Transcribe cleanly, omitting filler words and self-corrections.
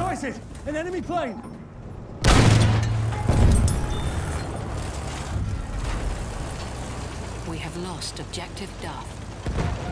Sighted! An enemy plane! We have lost objective Duff.